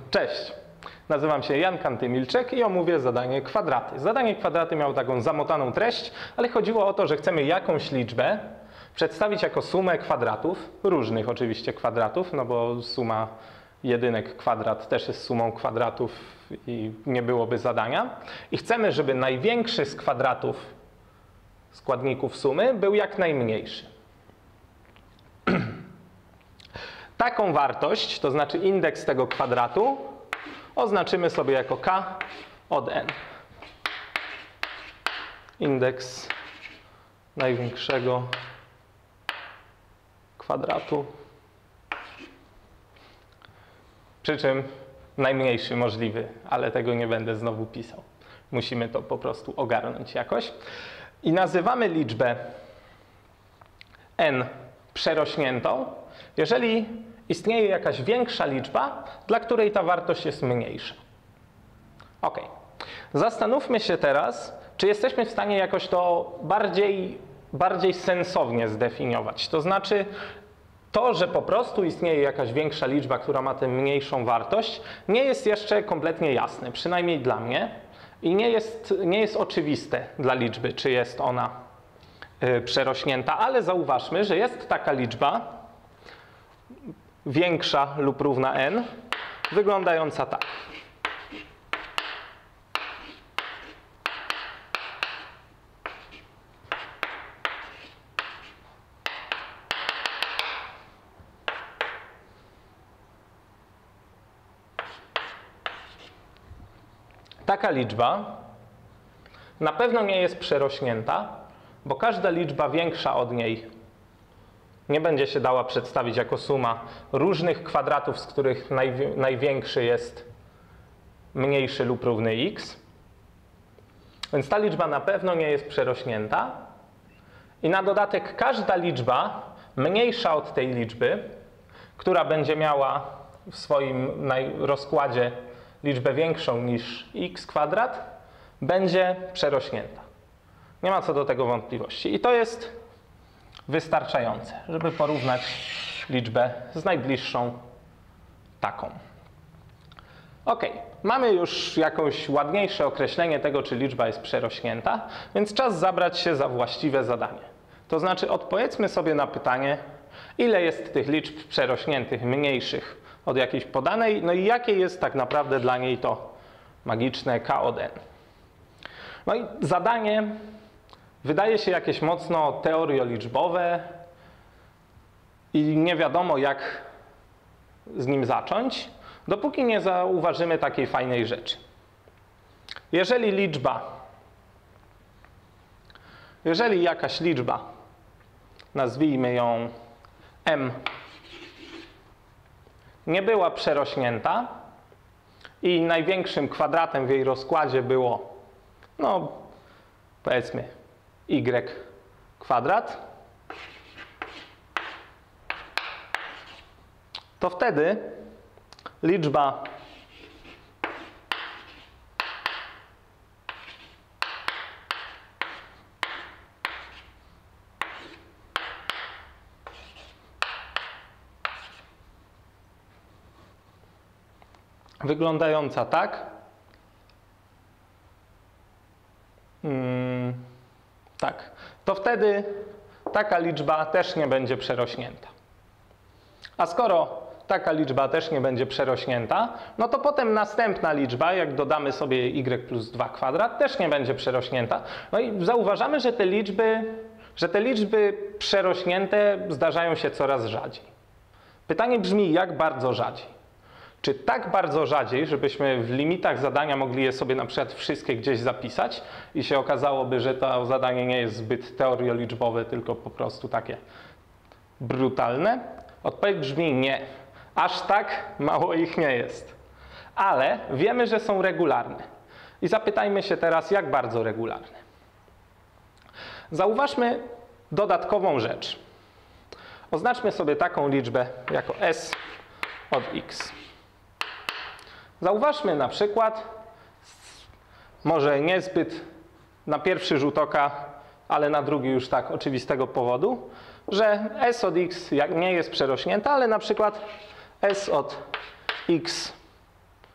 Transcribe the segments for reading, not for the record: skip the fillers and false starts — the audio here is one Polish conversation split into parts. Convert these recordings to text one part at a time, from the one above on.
Cześć, nazywam się Jan Kantymilczek i omówię zadanie kwadraty. Zadanie kwadraty miało taką zamotaną treść, ale chodziło o to, że chcemy jakąś liczbę przedstawić jako sumę kwadratów, różnych oczywiście kwadratów, no bo suma jedynek kwadrat też jest sumą kwadratów i nie byłoby zadania. I chcemy, żeby największy z kwadratów składników sumy był jak najmniejszy. Taką wartość, to znaczy indeks tego kwadratu, oznaczymy sobie jako k od n. Indeks największego kwadratu, przy czym najmniejszy możliwy, ale tego nie będę znowu pisał. Musimy to po prostu ogarnąć jakoś. I nazywamy liczbę n przerośniętą, jeżeli istnieje jakaś większa liczba, dla której ta wartość jest mniejsza. Ok. Zastanówmy się teraz, czy jesteśmy w stanie jakoś to bardziej sensownie zdefiniować. To znaczy, to, że po prostu istnieje jakaś większa liczba, która ma tę mniejszą wartość, nie jest jeszcze kompletnie jasne, przynajmniej dla mnie. I nie jest oczywiste dla liczby, czy jest ona przerośnięta, ale zauważmy, że jest taka liczba większa lub równa n, wyglądająca tak. Taka liczba na pewno nie jest przerośnięta, bo każda liczba większa od niej nie będzie się dała przedstawić jako suma różnych kwadratów, z których największy jest mniejszy lub równy x. Więc ta liczba na pewno nie jest przerośnięta. I na dodatek każda liczba mniejsza od tej liczby, która będzie miała w swoim rozkładzie liczbę większą niż x kwadrat, będzie przerośnięta. Nie ma co do tego wątpliwości. I to jest wystarczające, żeby porównać liczbę z najbliższą taką. Ok, mamy już jakieś ładniejsze określenie tego, czy liczba jest przerośnięta, więc czas zabrać się za właściwe zadanie. To znaczy odpowiedzmy sobie na pytanie, ile jest tych liczb przerośniętych mniejszych od jakiejś podanej, no i jakie jest tak naprawdę dla niej to magiczne k od n. No i zadanie wydaje się jakieś mocno teorioliczbowe i nie wiadomo, jak z nim zacząć, dopóki nie zauważymy takiej fajnej rzeczy. Jeżeli jakaś liczba, nazwijmy ją m, nie była przerośnięta i największym kwadratem w jej rozkładzie było, no powiedzmy, y kwadrat, to wtedy liczba wyglądająca tak, to wtedy taka liczba też nie będzie przerośnięta. A skoro taka liczba też nie będzie przerośnięta, no to potem następna liczba, jak dodamy sobie y plus 2 kwadrat, też nie będzie przerośnięta. No i zauważamy, że te liczby przerośnięte zdarzają się coraz rzadziej. Pytanie brzmi, jak bardzo rzadziej? Czy tak bardzo rzadziej, żebyśmy w limitach zadania mogli je sobie na przykład wszystkie gdzieś zapisać i się okazałoby, że to zadanie nie jest zbyt teorioliczbowe, tylko po prostu takie brutalne? Odpowiedź brzmi nie. Aż tak mało ich nie jest. Ale wiemy, że są regularne. I zapytajmy się teraz, jak bardzo regularne. Zauważmy dodatkową rzecz. Oznaczmy sobie taką liczbę jako s od x. Zauważmy na przykład, może niezbyt na pierwszy rzut oka, ale na drugi już tak oczywistego powodu, że s od x nie jest przerośnięta, ale na przykład s od x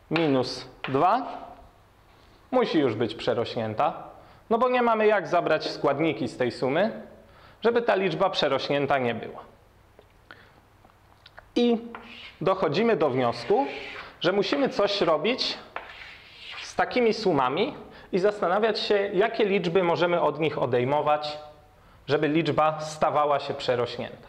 minus 2 musi już być przerośnięta, no bo nie mamy jak zabrać składniki z tej sumy, żeby ta liczba przerośnięta nie była. I dochodzimy do wniosku, że musimy coś robić z takimi sumami i zastanawiać się, jakie liczby możemy od nich odejmować, żeby liczba stawała się przerośnięta.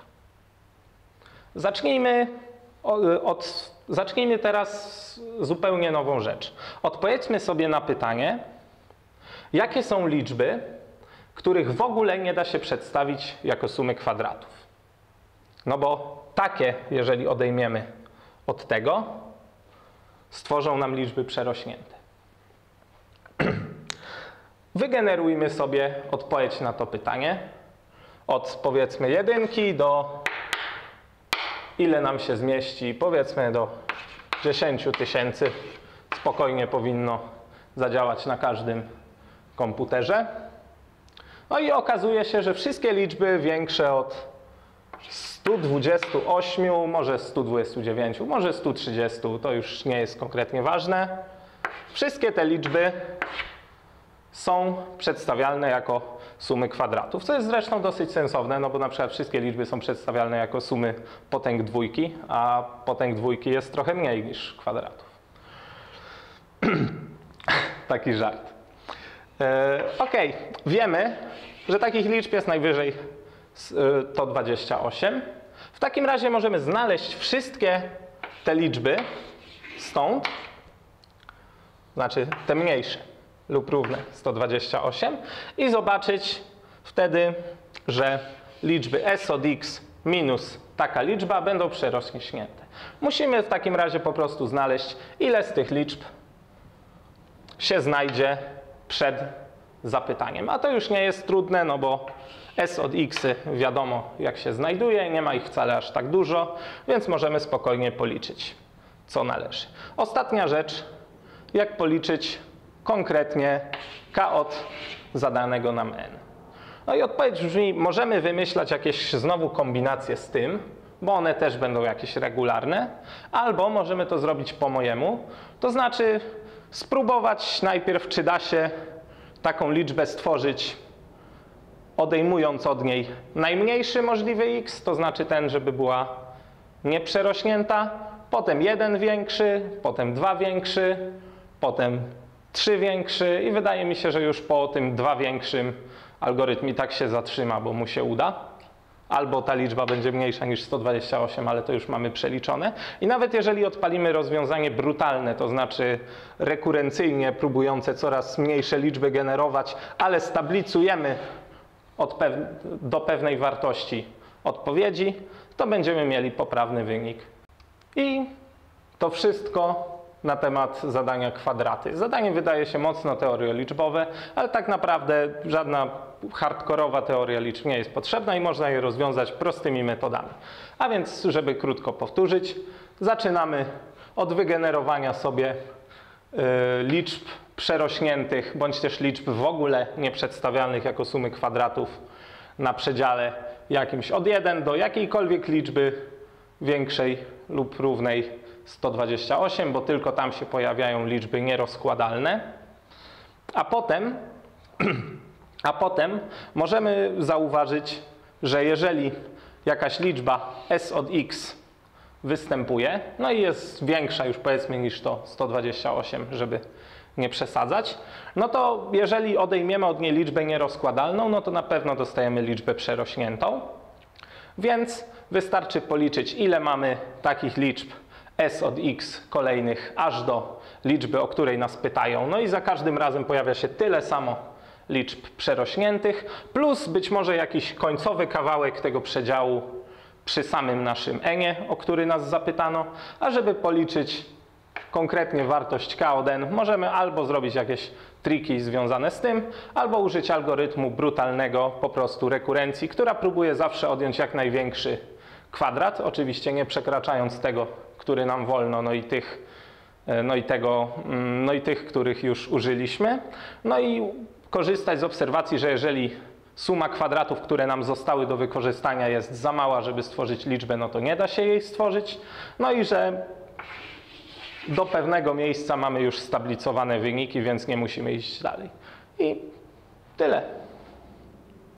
Zacznijmy teraz zupełnie nową rzecz. Odpowiedzmy sobie na pytanie, jakie są liczby, których w ogóle nie da się przedstawić jako sumy kwadratów. No bo takie, jeżeli odejmiemy od tego, stworzą nam liczby przerośnięte. Wygenerujmy sobie odpowiedź na to pytanie od powiedzmy 1 do ile nam się zmieści, powiedzmy do 10 000 spokojnie powinno zadziałać na każdym komputerze. No i okazuje się, że wszystkie liczby większe od 128, może 129, może 130, to już nie jest konkretnie ważne. Wszystkie te liczby są przedstawialne jako sumy kwadratów, co jest zresztą dosyć sensowne, no bo na przykład wszystkie liczby są przedstawialne jako sumy potęg dwójki, a potęg dwójki jest trochę mniej niż kwadratów. Taki żart. Ok, wiemy, że takich liczb jest najwyżej 128. W takim razie możemy znaleźć wszystkie te liczby stąd, znaczy te mniejsze lub równe 128 i zobaczyć wtedy, że liczby s od x minus taka liczba będą przerośnięte. Musimy w takim razie po prostu znaleźć, ile z tych liczb się znajdzie przed zapytaniem. A to już nie jest trudne, no bo s od x wiadomo jak się znajduje, nie ma ich wcale aż tak dużo, więc możemy spokojnie policzyć, co należy. Ostatnia rzecz, jak policzyć konkretnie k od zadanego nam n. No i odpowiedź brzmi, możemy wymyślać jakieś znowu kombinacje z tym, bo one też będą jakieś regularne, albo możemy to zrobić po mojemu, to znaczy spróbować najpierw, czy da się taką liczbę stworzyć, odejmując od niej najmniejszy możliwy x, to znaczy ten, żeby była nieprzerośnięta, potem 1 większy, potem 2 większy, potem 3 większy i wydaje mi się, że już po tym 2 większym algorytm i tak się zatrzyma, bo mu się uda. Albo ta liczba będzie mniejsza niż 128, ale to już mamy przeliczone. I nawet jeżeli odpalimy rozwiązanie brutalne, to znaczy rekurencyjnie próbujące coraz mniejsze liczby generować, ale stablicujemy do pewnej wartości odpowiedzi, to będziemy mieli poprawny wynik. I to wszystko na temat zadania kwadraty. Zadanie wydaje się mocno teorioliczbowe, ale tak naprawdę żadna hardkorowa teoria liczb nie jest potrzebna i można je rozwiązać prostymi metodami. A więc, żeby krótko powtórzyć, zaczynamy od wygenerowania sobie liczb przerośniętych, bądź też liczb w ogóle nieprzedstawialnych jako sumy kwadratów na przedziale jakimś od 1 do jakiejkolwiek liczby większej lub równej 128, bo tylko tam się pojawiają liczby nierozkładalne. A potem możemy zauważyć, że jeżeli jakaś liczba s od x występuje, no i jest większa już powiedzmy niż to 128, żeby nie przesadzać, no to jeżeli odejmiemy od niej liczbę nierozkładalną, no to na pewno dostajemy liczbę przerośniętą. Więc wystarczy policzyć, ile mamy takich liczb s od x kolejnych aż do liczby, o której nas pytają. No i za każdym razem pojawia się tyle samo liczb przerośniętych, plus być może jakiś końcowy kawałek tego przedziału przy samym naszym n-ie, o który nas zapytano. A żeby policzyć konkretnie wartość k od n, możemy albo zrobić jakieś triki związane z tym, albo użyć algorytmu brutalnego po prostu rekurencji, która próbuje zawsze odjąć jak największy kwadrat, oczywiście nie przekraczając tego, który nam wolno, no i tych, których już użyliśmy. No i korzystać z obserwacji, że jeżeli suma kwadratów, które nam zostały do wykorzystania, jest za mała, żeby stworzyć liczbę, no to nie da się jej stworzyć. No i że Do pewnego miejsca mamy już stablicowane wyniki, więc nie musimy iść dalej. I tyle.